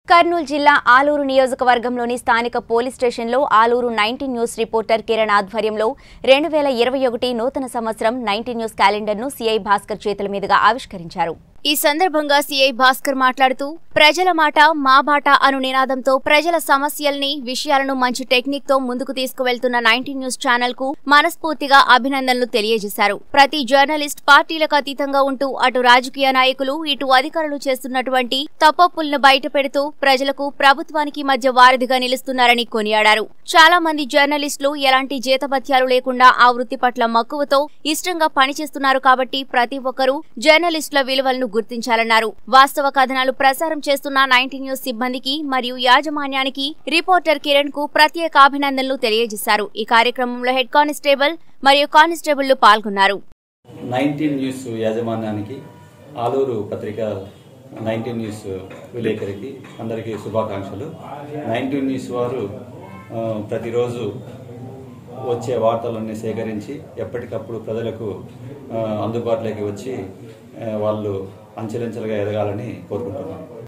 కర్నూలు జిల్లా ఆలూరు నియోజకవర్గంలోని స్థానిక పోలీస్ స్టేషన్లో ఆలూరు 19 న్యూస్ రిపోర్టర్ కిరణ్ ఆధ్వర్యంలో 2021 నూతన సంవత్సరం 19 న్యూస్ క్యాలెండర్ను సిఐ భాస్కర్ చేతుల మీదుగా ఆవిష్కరించారు. ఈ సందర్భంగా సిఐ భాస్కర్ మాట్లాడుతూ ప్రజల మాట మా బాట అను నినాదంతో ప్రజల సమస్యల్ని విషయాలను మంచి టెక్నిక్ తో ముందుకు తీసుకువెళ్తున్న 19 న్యూస్ ఛానల్ కు మనస్ఫూర్తిగా అభినందనలు తెలియజేశారు. ప్రతి జర్నలిస్ట్ పార్టీలకు అతీతంగా ఉంటూ అటు రాజకీయ నాయకులు ఇటు అధికారులు చేస్తున్నటువంటి తప్పొప్పులను బయటపెడుతూ ప్రజలకు ప్రభుత్వానికి మధ్య వారధిగా నిలుస్తున్నారని కొనియాడారు. చాలా మంది జర్నలిస్టులు ఎలాంటి జీతభత్యాలు లేకుండా ఆ వృత్తి పట్ల మక్కువతో ఇష్టంగా పనిచేస్తున్నారు కాబట్టి ప్రతి ఒక్కరూ జర్నలిస్టుల విలువలను గుర్తించాలన్నారు. వాస్తవ కథనాలు ప్రసారం చేస్తున్న 19 న్యూస్ సిబ్బందికి మరియు యాజమాన్యానికి రిపోర్టర్ కిరణ్ కు ప్రత్యేక అభినందనలు తెలియజేశారు. ఈ కార్యక్రమంలో హెడ్ కానిస్టేబుల్ మరియు కానిస్టేబుళ్లు పాల్గొన్నారు. 19 న్యూస్ యాజమాన్యానికి ఆలూరు పత్రిక 19 న్యూస్ విలేకరికి అందరికీ శుభాకాంక్షలు. 19 న్యూస్ వారు ప్రతిరోజు వచ్చే వార్తలన్నీ సేకరించి ఎప్పటికప్పుడు ప్రజలకు అందుబాటులోకి వచ్చి వాళ్ళు అంచెలంచెలుగా ఎదగాలని కోరుకుంటున్నాను.